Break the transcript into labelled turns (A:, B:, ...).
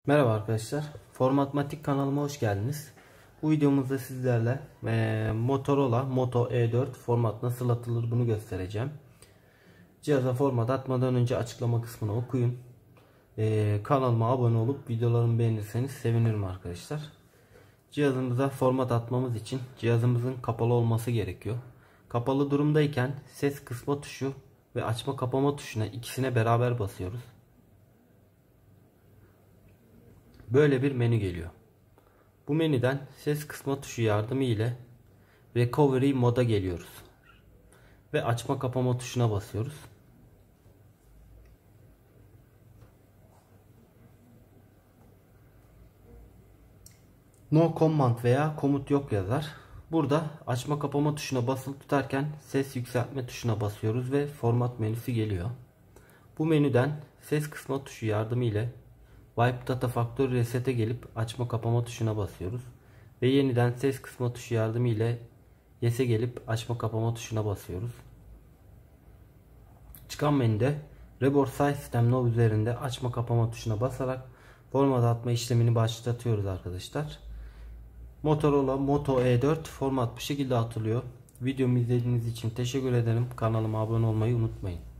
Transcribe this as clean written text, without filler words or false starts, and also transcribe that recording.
A: Merhaba arkadaşlar. Formatmatik kanalıma hoş geldiniz. Bu videomuzda sizlerle Motorola Moto E4 format nasıl atılır bunu göstereceğim. Cihaza format atmadan önce açıklama kısmını okuyun. Kanalıma abone olup videolarımı beğenirseniz sevinirim arkadaşlar. Cihazımıza format atmamız için cihazımızın kapalı olması gerekiyor. Kapalı durumdayken ses kısma tuşu ve açma kapama tuşuna ikisine beraber basıyoruz. Böyle bir menü geliyor. Bu menüden ses kısma tuşu yardımı ile Recovery moda geliyoruz. Ve açma kapama tuşuna basıyoruz. No command veya komut yok yazar. Burada açma kapama tuşuna basılı tutarken ses yükseltme tuşuna basıyoruz ve format menüsü geliyor. Bu menüden ses kısma tuşu yardımı ile Wipe Data Factory Reset'e gelip açma kapama tuşuna basıyoruz. Ve yeniden ses kısma tuşu yardımı ile Yes'e gelip açma kapama tuşuna basıyoruz. Çıkan menüde Reboot Size System Now üzerinde açma kapama tuşuna basarak format atma işlemini başlatıyoruz arkadaşlar. Motorola Moto E4 format bu şekilde atılıyor. Videomu izlediğiniz için teşekkür ederim. Kanalıma abone olmayı unutmayın.